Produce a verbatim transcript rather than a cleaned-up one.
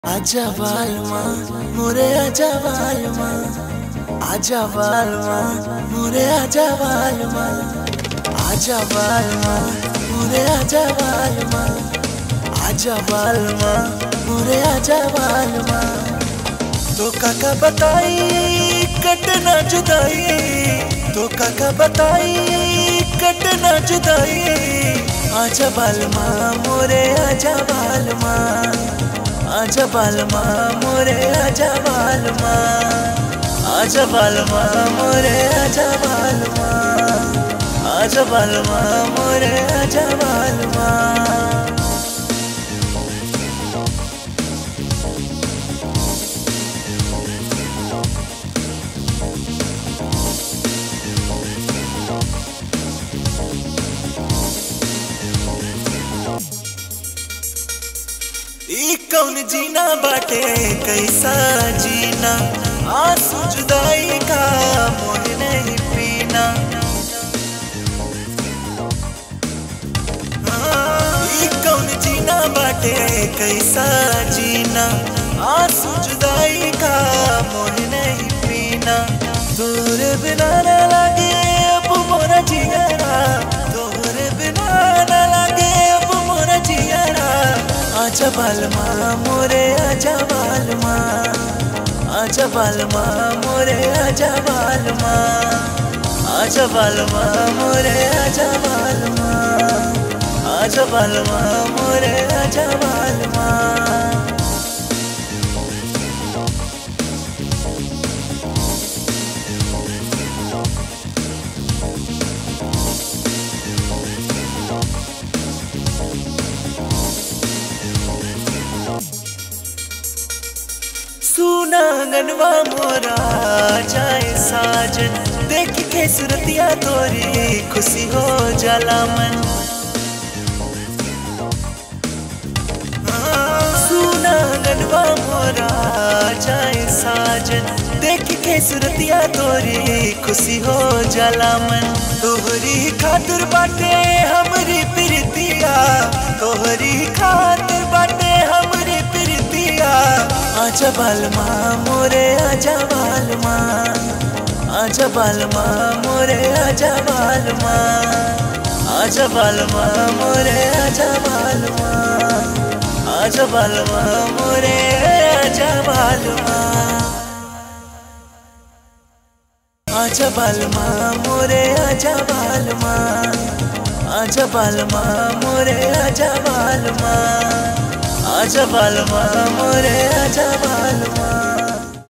आजा बालमा मोरे आजा बालमा, आजा बालमा मोरे आजा बालमा, आजा बालमा मोरे आजा बालमा, आजा बालमा मोरे आजा बालमा। तो काका बताई कटना जुदाई, तो काका बताई कटना जुदाई। आजा बालमा मोरे आजा बालमा, आजा बालमा मोरे आजा बालमा, आजा बालमा मोरे आजा बालमा, आजा बालमा मोरे आजा बालमा। ई कौन जीना बाटे कैसा जीना, आंसू जुदाई का मोह नहीं पीना। ई कौन जीना बाटे कैसा जीना, आंसू जुदाई का मोह नहीं पीना। तोरे बिना न लगे अब मोरा जियारा, तोरे बिना न लगे अब मोरा जियारा। आजा बालमा मोरे आजा बालमा, आजा बालमा मोरे आजा बालमा, आजा बालमा मोरे आजा बालमा, आजा बालमा मोरे आजा बालमा। सुना गनवा मोरा जाए साजन, देख के सुरतिया तोरी खुशी हो जाला मन। सुना गनवा मोरा जाए साजन, देख के सुरतिया तोरी खुशी हो जाला मन। तोहरी खातिर बाटे हमरी प्रीतिया, तोहरी खातिर बाटे हमरी प्रीतिया। आजा बालमा मोरे आजा बालमा, आजा बालमा मोरे आजा बालमा, आजा बालमा मोरे आजा बालमा, आजा बालमा मोरे आजा बालमा, आजा बालमा मोरे आजा बालमा, आजा बालमा मोरे आजा बालमा, आजा बालमा मोरे